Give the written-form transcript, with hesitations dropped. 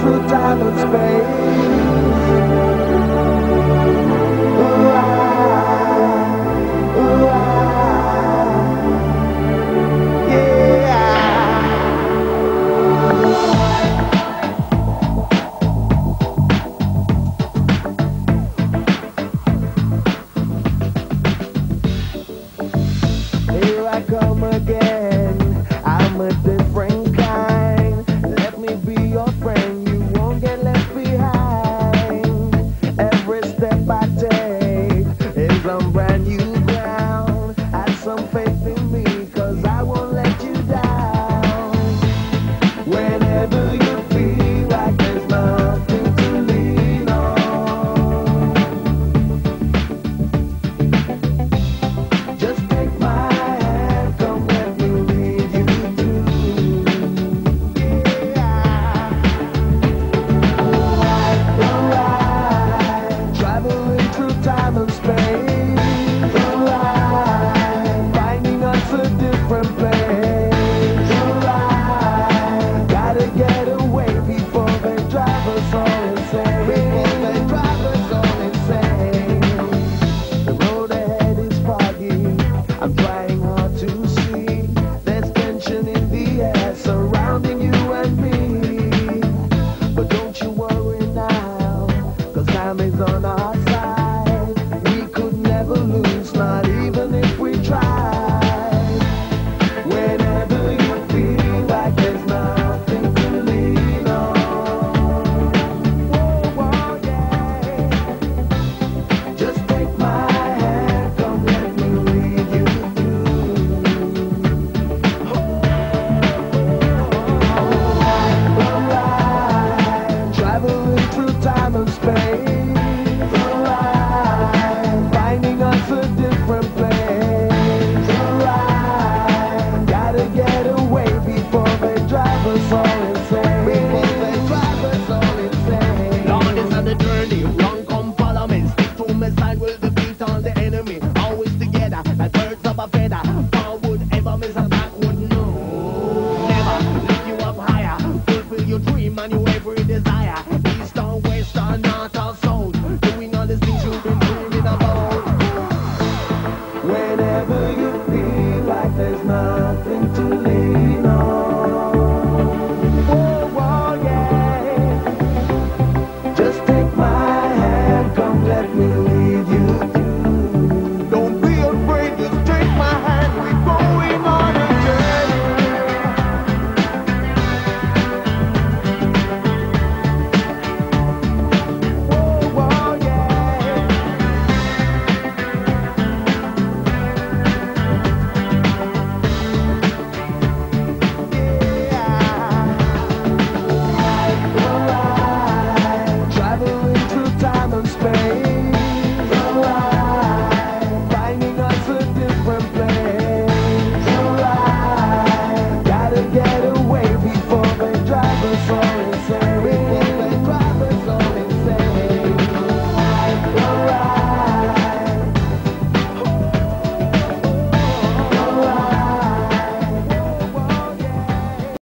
through time and space. Ooh, ooh, yeah. Here I come again, I'm a different kind. Let me be your friend, you won't get left behind. Every step I take is on brand new ground. Have some faith in me, cause I won't let you down. Whenever